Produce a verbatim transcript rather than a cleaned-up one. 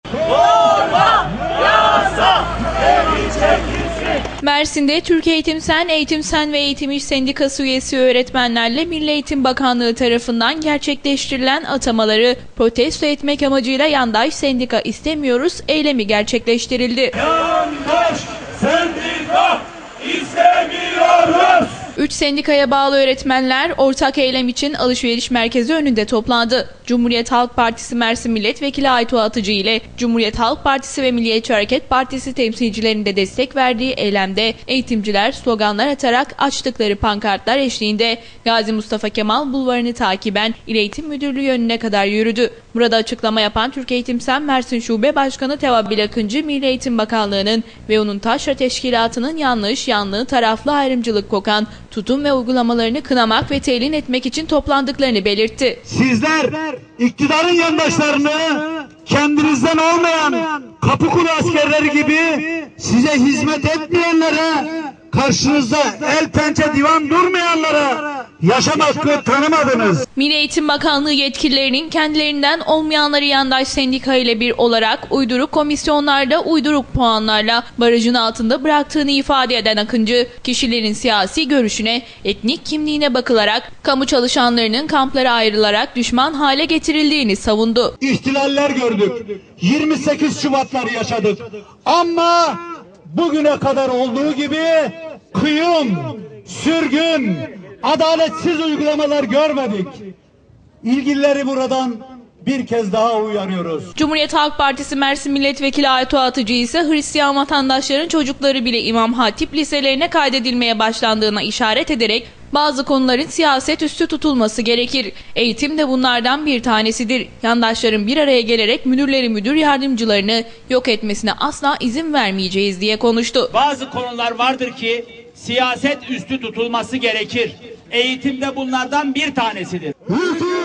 Zorla, yasa, geri çekilsin. Mersin'de Türk Eğitim Sen, Eğitim Sen ve Eğitim İş Sendikası üyesi öğretmenlerle Milli Eğitim Bakanlığı tarafından gerçekleştirilen atamaları protesto etmek amacıyla yandaş sendika istemiyoruz eylemi gerçekleştirildi. Yandaş sendika istemiyoruz. Üç sendikaya bağlı öğretmenler ortak eylem için alışveriş merkezi önünde toplandı. Cumhuriyet Halk Partisi Mersin Milletvekili Aytuğ Atıcı ile Cumhuriyet Halk Partisi ve Milliyetçi Hareket Partisi temsilcilerinin de destek verdiği eylemde eğitimciler sloganlar atarak açtıkları pankartlar eşliğinde Gazi Mustafa Kemal Bulvarı'nı takiben İl Eğitim Müdürlüğü yönüne kadar yürüdü. Burada açıklama yapan Türk Eğitim Sen Mersin Şube Başkanı Tevabil Akıncı, Milli Eğitim Bakanlığı'nın ve onun taşra teşkilatının yanlış, yanlı, taraflı ayrımcılık kokan tutum ve uygulamalarını kınamak ve telin etmek için toplandıklarını belirtti. Sizler iktidarın yandaşlarını kendinizden olmayan kapıkulu askerleri gibi size hizmet etmeyenlere, karşınızda el pençe divan durmayanlara yaşam hakkı tanımadınız. Milli Eğitim Bakanlığı yetkililerinin kendilerinden olmayanları yandaş sendika ile bir olarak uyduruk komisyonlarda uyduruk puanlarla barajın altında bıraktığını ifade eden Akıncı, kişilerin siyasi görüşüne, etnik kimliğine bakılarak kamu çalışanlarının kamplara ayrılarak düşman hale getirildiğini savundu. İhtilaller gördük. yirmi sekiz Şubatlar yaşadık. Ama bugüne kadar olduğu gibi kıyım, sürgün, adaletsiz uygulamalar görmedik. İlgilileri buradan bir kez daha uyarıyoruz. Cumhuriyet Halk Partisi Mersin Milletvekili Aytuğ Atıcı ise Hristiyan vatandaşların çocukları bile İmam Hatip liselerine kaydedilmeye başlandığına işaret ederek bazı konuların siyaset üstü tutulması gerekir. Eğitim de bunlardan bir tanesidir. Yandaşların bir araya gelerek müdürleri müdür yardımcılarını yok etmesine asla izin vermeyeceğiz diye konuştu. Bazı konular vardır ki siyaset üstü tutulması gerekir. Eğitimde bunlardan bir tanesidir.